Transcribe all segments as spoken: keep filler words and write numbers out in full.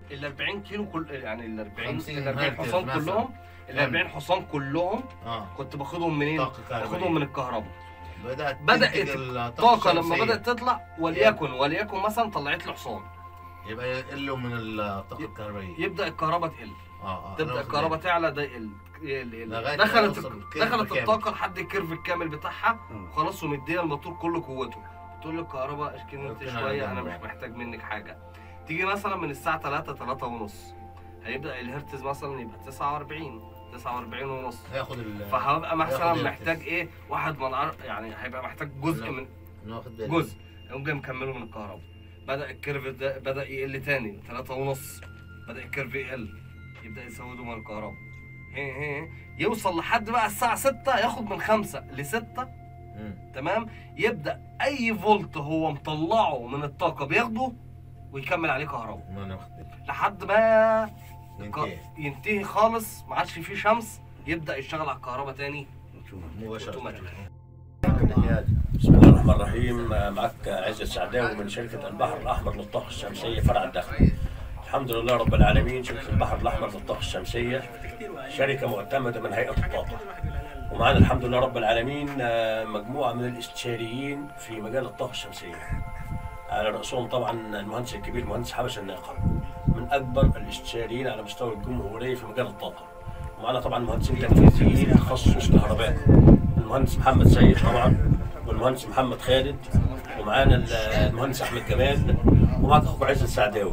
ال أربعين كيلو كل يعني ال أربعين ال أربعين أربعين حصان كلهم ال أربعين حصان كلهم اه كنت باخدهم منين؟ باخدهم من الكهرباء. بدأت بدأت الطاقة لما بدأت تطلع وليكن وليكن مثلا طلعت لي حصان، يبقى يقلوا من الطاقة الكهربائية، يبدأ الكهرباء تقل. اه اه تبدأ الكهرباء تعلى، ده يقل يقل. دخلت دخلت الطاقة لحد الكيرف الكامل بتاعها وخلاص، ومديه الموتور كل قوته. بتقول له الكهرباء اشكي انت شوية، أنا مش محتاج منك حاجة. تيجي مثلا من الساعة تلاتة تلاتة ونص هيبدأ الهرتز مثلا يبقى تسعة وأربعين تسعة وأربعين ونص، هياخد ال فهبقى مثلا محتاج ايه؟ واحد من عر... يعني هيبقى محتاج جزء من جزء يقوم جاي مكمله من الكهرباء. بدأ الكيرف ده بدأ يقل تاني تلاتة ونص، بدأ الكيرف يقل، يبدأ يزوده من الكهرباء. هي هي يوصل لحد بقى الساعة ستة ياخد من خمسة لستة. تمام. يبدأ أي فولت هو مطلعه من الطاقة بياخده ويكمل عليه كهرباء لحد ما ينتهي, ينتهي خالص، ما عادش فيه شمس، يبدأ يشتغل على الكهرباء تاني مباشرة. بسم الله الرحمن الرحيم. معك عزت سعداوي من شركة البحر الأحمر للطاقة الشمسية فرع الدخل. الحمد لله رب العالمين. شركة البحر الأحمر للطاقة الشمسية شركة معتمدة من هيئة الطاقة، ومعنا الحمد لله رب العالمين مجموعة من الاستشاريين في مجال الطاقة الشمسية، على رأسهم طبعا المهندس الكبير المهندس حبش الناقر، من أكبر الاستشاريين على مستوى الجمهورية في مجال الطاقة. ومعنا طبعا مهندسين تنفيذيين تخصص كهرباء، المهندس محمد سيد طبعا، والمهندس محمد خالد، ومعانا المهندس أحمد جمال، ومعك أخوك عزت سعداوي.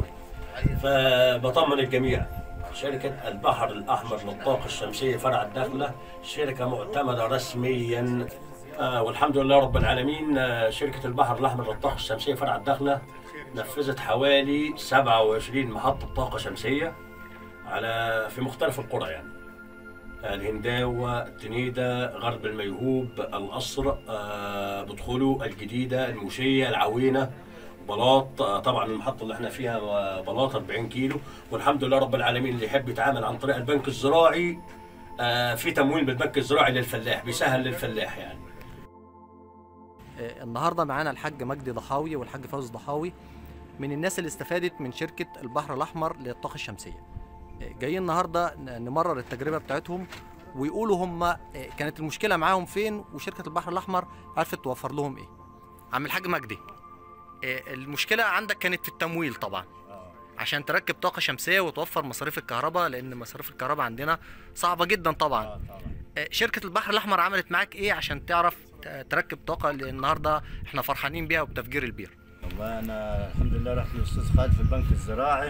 فبطمن الجميع، شركة البحر الأحمر للطاقة الشمسية فرع الداخلة شركة معتمدة رسميا، آه والحمد لله رب العالمين. آه شركة البحر الأحمر للطاقة الشمسية فرع الداخلة نفذت حوالي سبعة وعشرين محطة طاقة شمسية على في مختلف القرى، يعني الهنداوة، التنيدة، غرب الميهوب، القصر، آه بدخلوا، الجديدة، الموشية، العوينة، بلاط. طبعا المحطه اللي احنا فيها بلاط أربعين كيلو، والحمد لله رب العالمين. اللي يحب يتعامل عن طريق البنك الزراعي آه في تمويل بالبنك الزراعي للفلاح، بيسهل للفلاح يعني. النهارده معانا الحاج مجدي ضحاوي والحاج فوزي ضحاوي من الناس اللي استفادت من شركه البحر الاحمر للطاقه الشمسيه. جايين النهارده نمرر التجربه بتاعتهم ويقولوا هم كانت المشكله معاهم فين وشركه البحر الاحمر عرفت توفر لهم ايه. عم الحاج مجدي، المشكلة عندك كانت في التمويل طبعا، عشان تركب طاقة شمسية وتوفر مصاريف الكهرباء، لأن مصاريف الكهرباء عندنا صعبة جدا طبعا. شركة البحر الأحمر عملت معاك إيه عشان تعرف تركب طاقة اللي النهاردة إحنا فرحانين بيها وبتفجير البير؟ والله أنا الحمد لله رحت للأستاذ خالد في البنك الزراعي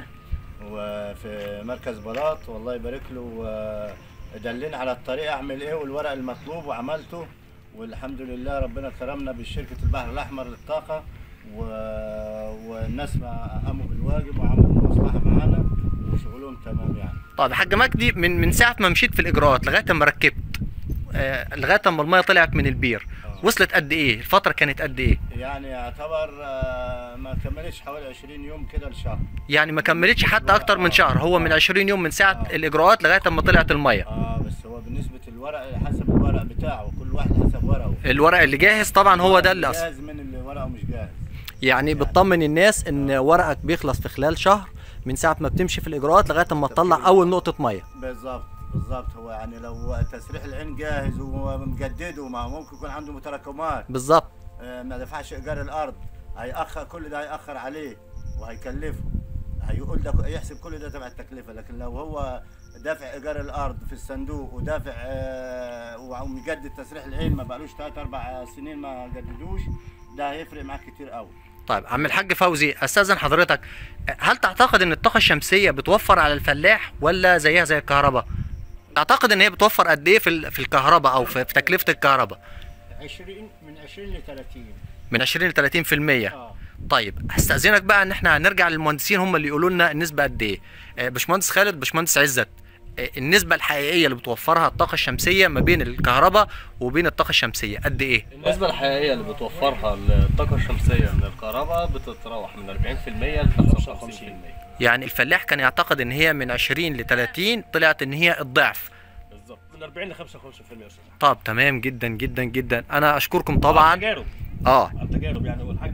وفي مركز بلاط، والله يبارك له، دلني على الطريقة أعمل إيه والورق المطلوب وعملته، والحمد لله ربنا كرمنا بشركة البحر الأحمر للطاقة، و... والناس ما قاموا بالواجب وعملوا مصلحه معانا وشغلهم تمام يعني. طيب يا حاج مجدي، من من ساعه ما مشيت في الاجراءات لغايه ما ركبت، آه لغايه ما الميه طلعت من البير، آه. وصلت قد ايه؟ الفتره كانت قد ايه؟ يعني يعتبر آه ما كملتش حوالي عشرين يوم كده لشهر. يعني ما كملتش حتى اكتر من شهر، هو آه. من عشرين يوم من ساعه آه. الاجراءات لغايه ما طلعت الميه. اه بس هو بالنسبه للورق حسب الورق بتاعه، كل واحد حسب ورقه. الورق اللي جاهز طبعا هو ده اللي اصلا جاهز من اللي ورقه مش جاهز. يعني بتطمن الناس ان ورقك بيخلص في خلال شهر من ساعه ما بتمشي في الاجراءات لغايه ما تطلع اول نقطه ميه. بالظبط بالظبط. هو يعني لو تسريح العين جاهز ومجدد، وما ممكن يكون عنده متراكمات بالظبط، ما دفعش ايجار الارض، هيأخر كل ده، هيأخر عليه وهيكلفه، هيقول ده يحسب كل ده تبع التكلفه. لكن لو هو دافع ايجار الارض في الصندوق ودافع آه ومجدد تسريح العين، ما بقالوش ثلاث اربع سنين ما جددوش، ده هيفرق معاك كتير قوي. طيب عم الحاج فوزي، استاذن حضرتك، هل تعتقد ان الطاقه الشمسيه بتوفر على الفلاح ولا زيها زي الكهرباء؟ تعتقد ان هي بتوفر قد ايه في في الكهرباء او في, في تكلفه الكهرباء؟ عشرين من عشرين ل ثلاثين. من عشرين ل ثلاثين في المية. اه طيب هستأذنك بقى ان احنا هنرجع للمهندسين هم اللي يقولوا لنا النسبه قد ايه. باشمهندس خالد، باشمهندس عزت، النسبة الحقيقية اللي بتوفرها الطاقة الشمسية ما بين الكهرباء وبين الطاقة الشمسية قد إيه؟ النسبة الحقيقية اللي بتوفرها الطاقة الشمسية من الكهرباء بتتراوح من أربعين في المية ل خمسة وخمسين في المية. يعني الفلاح كان يعتقد إن هي من عشرين ل ثلاثين، طلعت إن هي الضعف. بالظبط، من أربعين ل خمسة وخمسين في المية. طب تمام جدا جدا جدا، أنا أشكركم طبعا. عن تجارب. اه عن تجارب يعني. والحاج مجدي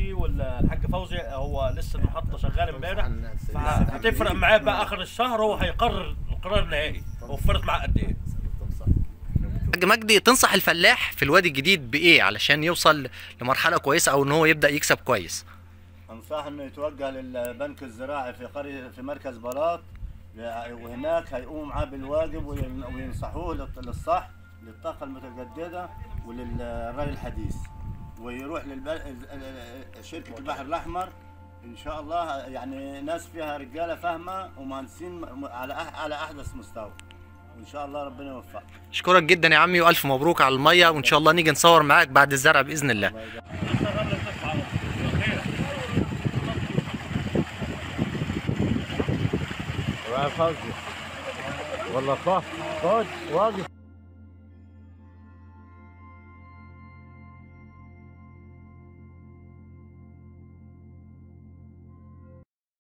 فوزي والحاج فوزي هو لسه المحطه شغال امبارح، فهتفرق معاه بقى اخر الشهر، هو هيقرر القرار النهائي وفرت معاه قد ايه. حاج مجدي، تنصح الفلاح في الوادي الجديد بايه علشان يوصل لمرحله كويسه او ان هو يبدا يكسب كويس؟ انصح انه يتوجه للبنك الزراعي في قريه في مركز بلاط، وهناك هيقوم معاه بالواجب وينصحوه للصح للطاقه المتجدده وللري الحديث، ويروح لشركه البحر الاحمر ان شاء الله. يعني ناس فيها رجاله فاهمه ومهندسين على على احدث مستوى، وان شاء الله ربنا يوفقك. اشكرك جدا يا عمي والف مبروك على الميه، وان شاء الله نيجي نصور معاك بعد الزرع باذن الله. والله صح، خد واقف